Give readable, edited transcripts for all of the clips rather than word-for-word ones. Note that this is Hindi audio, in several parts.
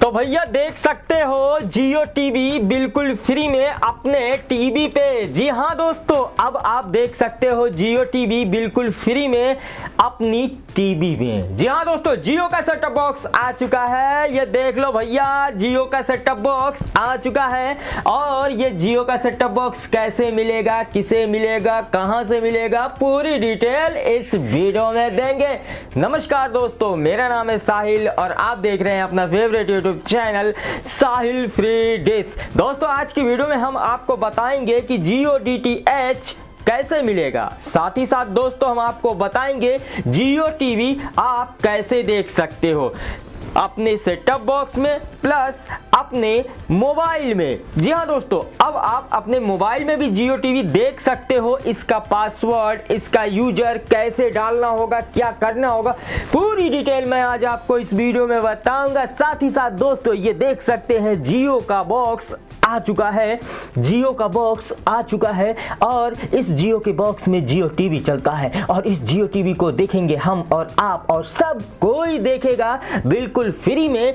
तो भैया देख सकते हो जियो टीवी बिल्कुल फ्री में अपने टीवी पे। जी हाँ दोस्तों, अब आप देख सकते हो जियो टीवी बिल्कुल फ्री में अपनी टीवी में। जी हाँ दोस्तों, जियो का सेटअप बॉक्स आ चुका है। ये देख लो भैया, जियो का सेटअप बॉक्स आ चुका है। और ये जियो का सेटअप बॉक्स कैसे मिलेगा, किसे मिलेगा, कहां से मिलेगा, पूरी डिटेल इस वीडियो में देंगे। नमस्कार दोस्तों, मेरा नाम है साहिल और आप देख रहे हैं अपना favourite YouTube channel Sahil free dish. दोस्तों आज की वीडियो में हम आपको बताएंगे कि जियो DTH कैसे मिलेगा। साथ ही साथ दोस्तों हम आपको बताएंगे जियो टीवी आप कैसे देख सकते हो अपने सेटअप बॉक्स में प्लस अपने मोबाइल में। जी हाँ दोस्तों, अब आप अपने मोबाइल में भी जियो टीवी देख सकते हो। इसका पासवर्ड, इसका यूजर कैसे डालना होगा, क्या करना होगा, पूरी डिटेल मैं आज आपको इस वीडियो में बताऊंगा। साथ ही साथ दोस्तों ये देख सकते हैं जियो का बॉक्स आ चुका है। जियो का बॉक्स आ चुका है और इस जियो के बॉक्स में जियो टीवी चलता है और इस जियो टीवी को देखेंगे हम और आप और सब कोई देखेगा बिल्कुल फ्री में।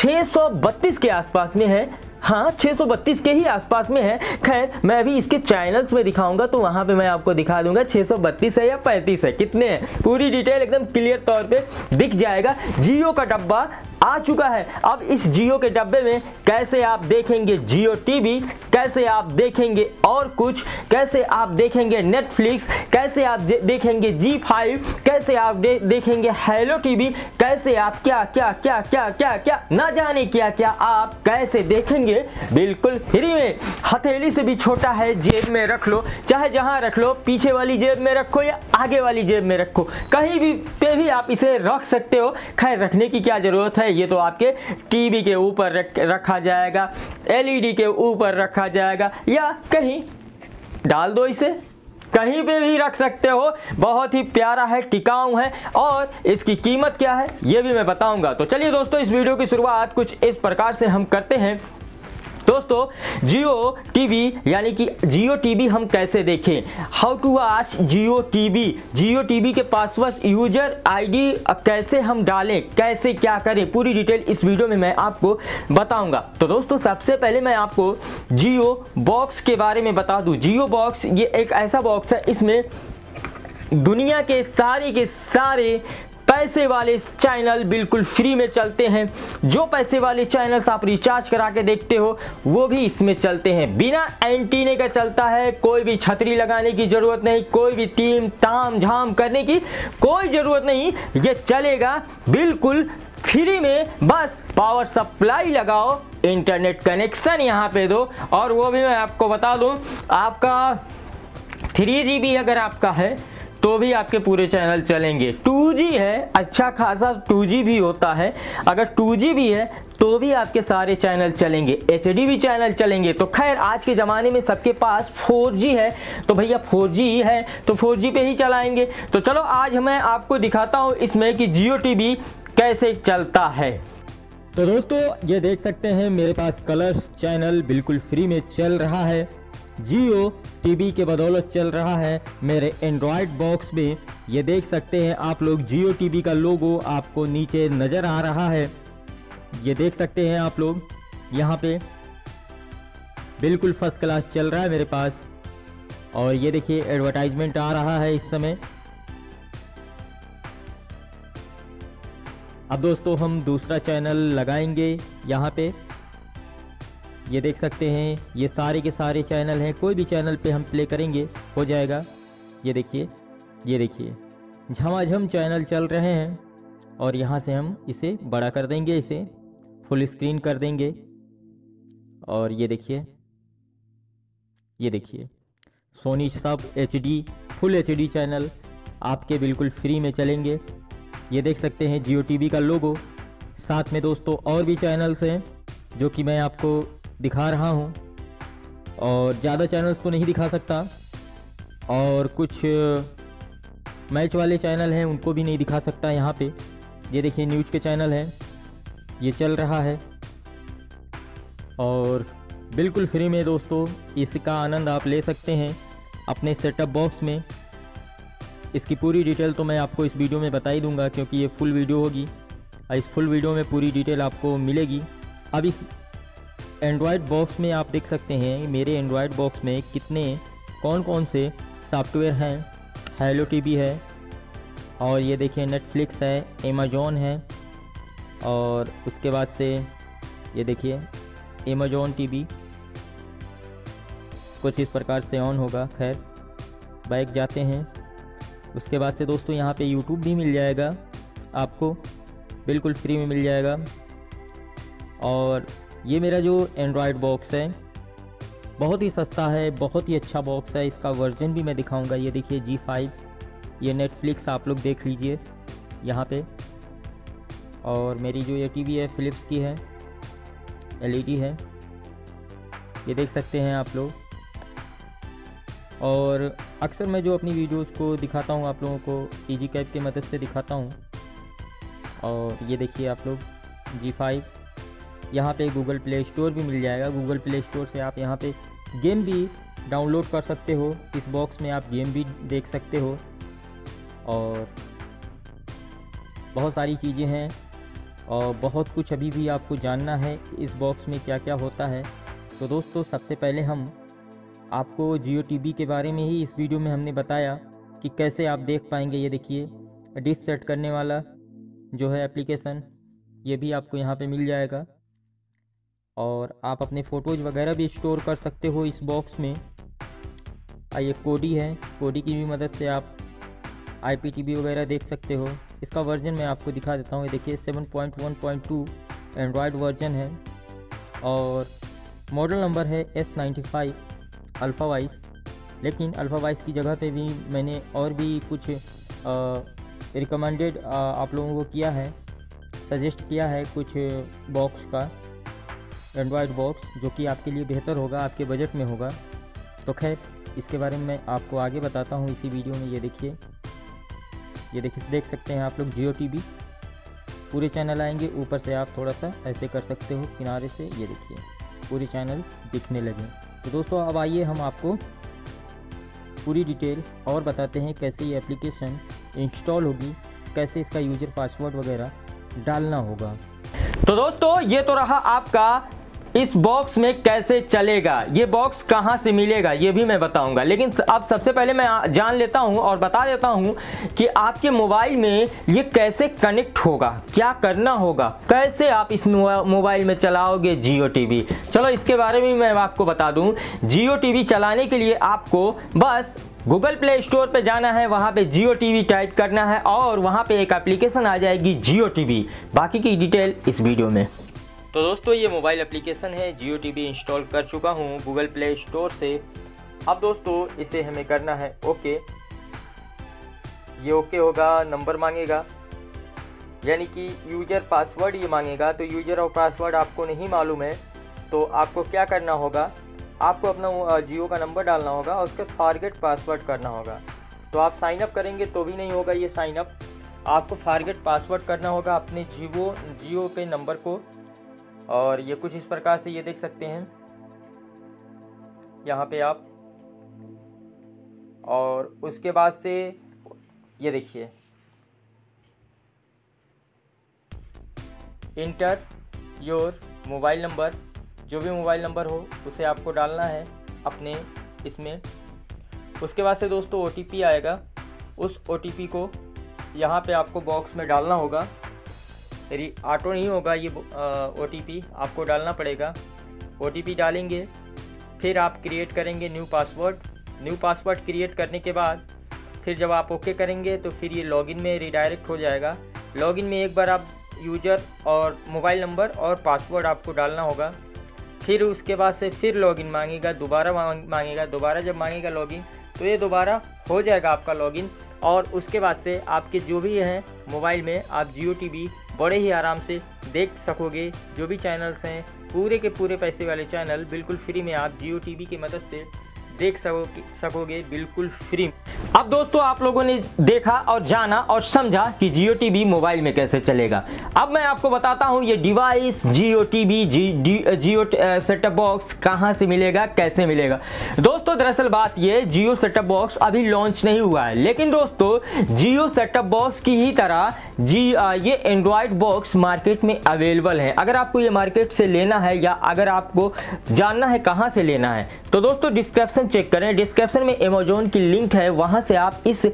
632 के आसपास में है। हाँ 632 के ही आसपास में है। खैर मैं अभी इसके चैनल्स में दिखाऊंगा तो वहां पे मैं आपको दिखा दूंगा 632 है या 35 है, कितने हैं, पूरी डिटेल एकदम क्लियर तौर पे दिख जाएगा। जियो का डब्बा आ चुका है। अब इस जियो के डब्बे में कैसे आप देखेंगे जियो टीवी, कैसे आप देखेंगे और कुछ, कैसे आप देखेंगे नेटफ्लिक्स, कैसे आप देखेंगे G5, कैसे आप देखेंगे हेलो टीवी, कैसे आप क्या क्या क्या क्या क्या क्या ना जाने क्या क्या आप कैसे देखेंगे बिल्कुल फ्री में। हथेली से भी छोटा है, जेब में रख लो, चाहे जहां रख लो, पीछे वाली जेब में रखो या आगे वाली जेब में रखो, कहीं भी पे भी आप इसे रख सकते हो। खैर रखने की क्या जरूरत है, ये तो आपके टीवी के ऊपर रखा जाएगा, LED के ऊपर रखा जाएगा या कहीं डाल दो, इसे कहीं पे भी रख सकते हो। बहुत ही प्यारा है, टिकाऊ है और इसकी कीमत क्या है ये भी मैं बताऊंगा। तो चलिए दोस्तों इस वीडियो की शुरुआत कुछ इस प्रकार से हम करते हैं। दोस्तों जियो टीवी यानी कि जियो टीवी हम कैसे देखें, how to watch Jio TV, Jio TV के पासवर्ड, यूजर ID कैसे हम डालें, कैसे क्या करें, पूरी डिटेल इस वीडियो में मैं आपको बताऊंगा। तो दोस्तों सबसे पहले मैं आपको जियो बॉक्स के बारे में बता दूं। जियो बॉक्स ये एक ऐसा बॉक्स है, इसमें दुनिया के सारे पैसे वाले चैनल बिल्कुल फ्री में चलते हैं। जो पैसे वाले चैनल्स आप रिचार्ज करा के देखते हो वो भी इसमें चलते हैं। बिना एंटीने का चलता है, कोई भी छतरी लगाने की जरूरत नहीं, कोई भी टीम ताम झाम करने की कोई जरूरत नहीं, ये चलेगा बिल्कुल फ्री में। बस पावर सप्लाई लगाओ, इंटरनेट कनेक्शन यहाँ पे दो और वो भी मैं आपको बता दूं, आपका 3GB अगर आपका है तो भी आपके पूरे चैनल चलेंगे। 2G है, अच्छा खासा 2G भी होता है, अगर 2G भी है तो भी आपके सारे चैनल चलेंगे, HD भी चैनल चलेंगे। तो खैर आज के ज़माने में सबके पास 4G है तो भैया 4G है तो 4G पे ही चलाएंगे। तो चलो आज मैं आपको दिखाता हूँ इसमें कि जियो टीवी कैसे चलता है। तो दोस्तों ये देख सकते हैं मेरे पास कलर्स चैनल बिल्कुल फ्री में चल रहा है, जियो टीवी के बदौलत चल रहा है मेरे एंड्रॉयड बॉक्स में। ये देख सकते हैं आप लोग जियो टीवी का लोगो आपको नीचे नज़र आ रहा है, ये देख सकते हैं आप लोग यहाँ पे बिल्कुल फर्स्ट क्लास चल रहा है मेरे पास। और ये देखिए एडवर्टाइजमेंट आ रहा है इस समय। अब दोस्तों हम दूसरा चैनल लगाएंगे यहाँ पे, ये देख सकते हैं ये सारे के सारे चैनल हैं, कोई भी चैनल पे हम प्ले करेंगे हो जाएगा। ये देखिए झमाझम चैनल चल रहे हैं और यहाँ से हम इसे बड़ा कर देंगे, इसे फुल स्क्रीन कर देंगे। और ये देखिए सोनी सब HD फुल HD चैनल आपके बिल्कुल फ्री में चलेंगे। ये देख सकते हैं जियो टीवी का लोगो, साथ में दोस्तों और भी चैनल्स हैं जो कि मैं आपको दिखा रहा हूं और ज़्यादा चैनल्स तो नहीं दिखा सकता और कुछ मैच वाले चैनल हैं उनको भी नहीं दिखा सकता यहाँ पे। ये देखिए न्यूज़ के चैनल हैं, ये चल रहा है और बिल्कुल फ्री में दोस्तों इसका आनंद आप ले सकते हैं अपने सेटअप बॉक्स में। इसकी पूरी डिटेल तो मैं आपको इस वीडियो में बता ही दूंगा क्योंकि ये फुल वीडियो होगी और इस फुल वीडियो में पूरी डिटेल आपको मिलेगी। अब इस एंड्रॉयड बॉक्स में आप देख सकते हैं मेरे एंड्रॉयड बॉक्स में कौन कौन से सॉफ्टवेयर हैं। हेलो टीवी है, और ये देखिए नेटफ्लिक्स है, अमेज़ॉन है, और उसके बाद से ये देखिए अमेज़ॉन टीवी कुछ इस प्रकार से ऑन होगा। खैर बैक जाते हैं। उसके बाद से दोस्तों यहाँ पे यूट्यूब भी मिल जाएगा आपको, बिल्कुल फ्री में मिल जाएगा। और ये मेरा जो एंड्रॉयड बॉक्स है बहुत ही सस्ता है, बहुत ही अच्छा बॉक्स है। इसका वर्जन भी मैं दिखाऊंगा। ये देखिए G5, ये नेटफ्लिक्स आप लोग देख लीजिए यहाँ पे। और मेरी जो ये टीवी है फिलिप्स की है, LED है, ये देख सकते हैं आप लोग। और अक्सर मैं जो अपनी वीडियोस को दिखाता हूँ आप लोगों को इजी कैप की मदद से दिखाता हूँ। और ये देखिए आप लोग G5, यहाँ पे गूगल प्ले स्टोर भी मिल जाएगा। गूगल प्ले स्टोर से आप यहाँ पे गेम भी डाउनलोड कर सकते हो। इस बॉक्स में आप गेम भी देख सकते हो और बहुत सारी चीज़ें हैं और बहुत कुछ अभी भी आपको जानना है इस बॉक्स में क्या क्या होता है। तो दोस्तों सबसे पहले हम आपको जियो टीवी के बारे में ही इस वीडियो में हमने बताया कि कैसे आप देख पाएंगे। ये देखिए डिश सेट करने वाला जो है एप्लीकेशन, ये भी आपको यहाँ पे मिल जाएगा। और आप अपने फ़ोटोज़ वगैरह भी स्टोर कर सकते हो इस बॉक्स में। ये कोडी है, कोडी की भी मदद से आप IPTV वगैरह देख सकते हो। इसका वर्जन मैं आपको दिखा देता हूँ। ये देखिए 7.1.2 एंड्रॉयड वर्जन है और मॉडल नंबर है S95 अल्फ़ा वाइस। लेकिन अल्फ़ा वाइस की जगह पे भी मैंने और भी कुछ रिकमेंडेड आप लोगों को किया है, सजेस्ट किया है कुछ बॉक्स का, एंड्रॉयड बॉक्स जो कि आपके लिए बेहतर होगा, आपके बजट में होगा। तो खैर इसके बारे में मैं आपको आगे बताता हूँ इसी वीडियो में। ये देखिए देख सकते हैं आप लोग जियो टीवी, पूरे चैनल आएंगे। ऊपर से आप थोड़ा सा ऐसे कर सकते हो किनारे से, ये देखिए पूरे चैनल दिखने लगे। तो दोस्तों अब आइए हम आपको पूरी डिटेल और बताते हैं कैसे ये एप्लीकेशन इंस्टॉल होगी, कैसे इसका यूज़र पासवर्ड वगैरह डालना होगा। तो दोस्तों ये तो रहा आपका इस बॉक्स में कैसे चलेगा, ये बॉक्स कहां से मिलेगा ये भी मैं बताऊंगा। लेकिन अब सबसे पहले मैं जान लेता हूं और बता देता हूं कि आपके मोबाइल में ये कैसे कनेक्ट होगा, क्या करना होगा, कैसे आप इस मोबाइल में चलाओगे जियो टीवी। चलो इसके बारे में मैं आपको बता दूं। जियो टीवी चलाने के लिए आपको बस गूगल प्ले स्टोर पे जाना है, वहाँ पे जियो टीवी टाइप करना है और वहाँ पे एक एप्लीकेशन आ जाएगी जियो टीवी। बाकी की डिटेल इस वीडियो में। तो दोस्तों ये मोबाइल एप्लीकेशन है, जियो टीवी इंस्टॉल कर चुका हूँ गूगल प्ले स्टोर से। अब दोस्तों इसे हमें करना है ओके। ये ओके होगा, नंबर मांगेगा यानी कि यूज़र पासवर्ड ये मांगेगा। तो यूज़र और पासवर्ड आपको नहीं मालूम है तो आपको क्या करना होगा, आपको अपना जियो का नंबर डालना होगा और उसके फॉरगेट पासवर्ड करना होगा। तो आप साइन अप करेंगे तो भी नहीं होगा ये साइन अप, आपको फॉरगेट पासवर्ड करना होगा अपने जियो के नंबर को। और ये कुछ इस प्रकार से ये देख सकते हैं यहाँ पे आप। और उसके बाद से ये देखिए इंटर योर मोबाइल नंबर, जो भी मोबाइल नंबर हो उसे आपको डालना है अपने इसमें। उसके बाद से दोस्तों OTP आएगा, उस OTP को यहाँ पे आपको बॉक्स में डालना होगा। तेरी ऑटो नहीं होगा ये OTP, आपको डालना पड़ेगा। OTP डालेंगे, फिर आप क्रिएट करेंगे न्यू पासवर्ड क्रिएट करने के बाद फिर जब आप ओके करेंगे तो फिर ये लॉगिन में रिडायरेक्ट हो जाएगा। लॉगिन में एक बार आप यूज़र और मोबाइल नंबर और पासवर्ड आपको डालना होगा। फिर उसके बाद से फिर लॉगिन मांगेगा, दोबारा मांगेगा, दोबारा जब मांगेगा लॉगिन तो ये दोबारा हो जाएगा आपका लॉगिन। और उसके बाद से आपके जो भी हैं मोबाइल में आप जियो टीवी बड़े ही आराम से देख सकोगे। जो भी चैनल्स हैं पूरे के पूरे पैसे वाले चैनल बिल्कुल फ्री में आप जियो टीवी की मदद से देख सकोगे, बिल्कुल फ्री। अब दोस्तों आप लोगों ने देखा और जाना और समझा कि जियो टीवी मोबाइल में कैसे चलेगा। अब मैं आपको बताता हूं ये device Jio TV Jio setup box कहां से मिलेगा, कैसे मिलेगा। दोस्तों दरअसल बात ये, जियो सेटअप बॉक्स अभी लॉन्च नहीं हुआ है, लेकिन दोस्तों जियो सेटअप बॉक्स की ही तरह ये एंड्रॉयड बॉक्स मार्केट में अवेलेबल है। अगर आपको ये मार्केट से लेना है या अगर आपको जानना है कहां से लेना है तो दोस्तों डिस्क्रिप्शन चेक करें। डिस्क्रिप्शन में अमेज़न की लिंक है, वहां से आप इस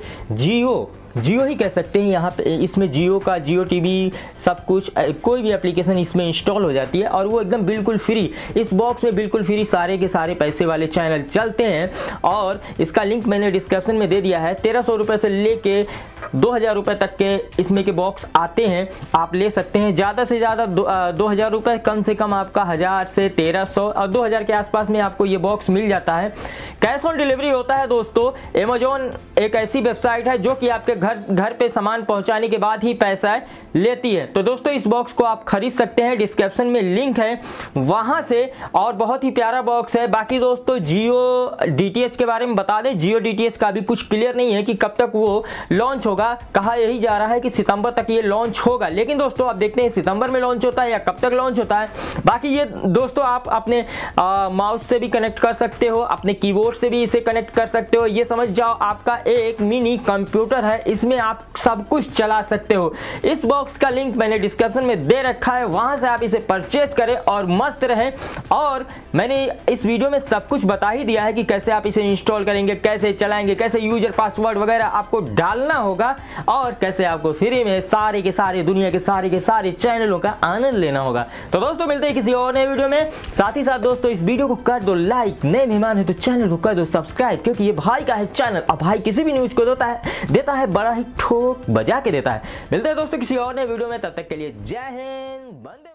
जियो ही कह सकते हैं, यहाँ पे इसमें जियो का जियो टीवी सब कुछ कोई भी एप्लीकेशन इसमें इंस्टॉल हो जाती है और वो एकदम बिल्कुल फ्री, इस बॉक्स में बिल्कुल फ्री सारे के सारे पैसे वाले चैनल चलते हैं। और इसका लिंक मैंने डिस्क्रिप्शन में दे दिया है। 1300 रुपये से लेके 2000 रुपये तक के इसमें के बॉक्स आते हैं, आप ले सकते हैं। ज़्यादा से ज़्यादा 2000 रुपये, कम से कम आपका 1000 से 1300 और 2000 के आसपास में आपको ये बॉक्स मिल जाता है। कैश ऑन डिलीवरी होता है दोस्तों। अमेज़न एक ऐसी वेबसाइट है जो कि आपके घर पे सामान पहुंचाने के बाद ही पैसा लेती है। तो दोस्तों इस बॉक्स को आप खरीद सकते हैं, डिस्क्रिप्शन में लिंक है वहां से, और बहुत ही प्यारा बॉक्स है। बाकी दोस्तों जियो डीटीएच के बारे में बता दें, जियो डीटीएच का भी कुछ क्लियर नहीं है कि कब तक वो लॉन्च होगा। कहा यही जा रहा है कि सितंबर तक ये लॉन्च होगा, लेकिन दोस्तों आप देखते हैं सितंबर में लॉन्च होता है या कब तक लॉन्च होता है। बाकी ये दोस्तों आप अपने माउस से भी कनेक्ट कर सकते हो, अपने कीबोर्ड से भी इसे कनेक्ट कर सकते हो। ये समझ जाओ आपका एक मिनी कंप्यूटर है, इसमें आप सब कुछ चला सकते हो। इस बॉक्स का लिंक मैंने डिस्क्रिप्शन में दे रखा है, वहां से आप इसे परचेज करें और मस्त रहें। और मैंने इस वीडियो में सब कुछ बता ही दिया है कि कैसे आप इसे इंस्टॉल करेंगे, कैसे चलाएंगे, कैसे यूजर पासवर्ड वगैरह आपको डालना होगा और कैसे आपको फ्री में सारे के सारे दुनिया के सारे चैनलों का आनंद लेना होगा। तो दोस्तों मिलते हैं किसी और नए वीडियो में। साथ ही साथ दोस्तों इस वीडियो को कर दो लाइक, नए मेहमान है तो चैनल को कर दो सब्सक्राइब, क्योंकि ये भाई का है चैनल और भाई किसी भी न्यूज को देता है बड़ा ही ठोक बजा के देता है। मिलते हैं दोस्तों किसी और नए वीडियो में, तब तक के लिए जय हिंद, वंदे